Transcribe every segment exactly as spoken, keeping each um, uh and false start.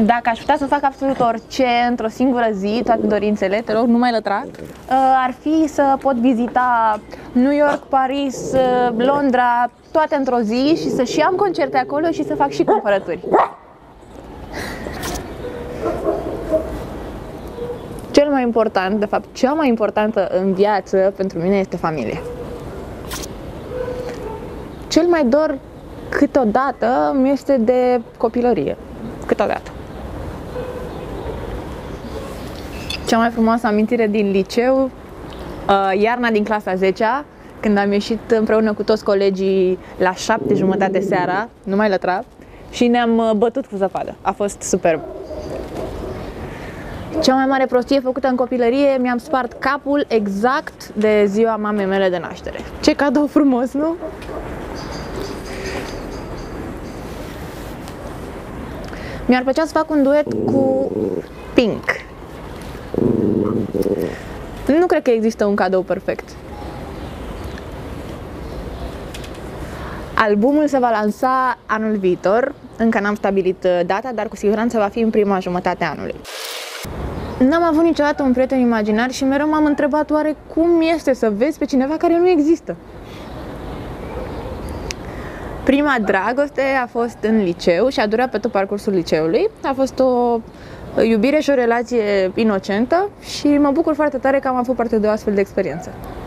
Dacă aș putea să fac absolut orice într-o singură zi, toate dorințele, te rog, nu mai lătra, ar fi să pot vizita New York, Paris, Londra, toate într-o zi și să și am concerte acolo și să fac și cumpărături. Cel mai important, de fapt, cea mai importantă în viață pentru mine este familia. Cel mai dor câteodată mi este de copilărie. Câteodată. Cea mai frumoasă amintire din liceu, iarna din clasa a zecea, când am ieșit împreună cu toți colegii la șapte jumătate seara, nu mai lătra, și ne-am bătut cu zăpadă. A fost superb. Cea mai mare prostie făcută în copilărie, mi-am spart capul exact de ziua mamei mele de naștere. Ce cadou frumos, nu? Mi-ar plăcea să fac un duet cu Pink. Nu cred că există un cadou perfect. Albumul se va lansa anul viitor, încă n-am stabilit data, dar cu siguranță va fi în prima jumătate a anului. N-am avut niciodată un prieten imaginar și mereu m-am întrebat oare cum este să vezi pe cineva care nu există. Prima dragoste a fost în liceu și a durat pe tot parcursul liceului. A fost o iubire și o relație inocentă și mă bucur foarte tare că am avut parte de o astfel de experiență.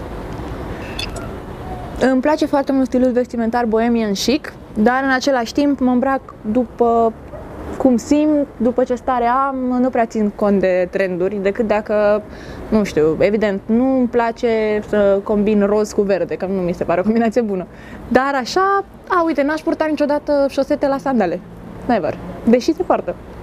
Îmi place foarte mult stilul vestimentar bohemian chic, dar în același timp mă îmbrac după cum simt, după ce stare am, nu prea țin cont de trenduri, decât dacă, nu știu, evident, nu îmi place să combin roz cu verde, că nu mi se pare o combinație bună. Dar așa, a, uite, n-aș purta niciodată șosete la sandale. Never. Deși se poartă.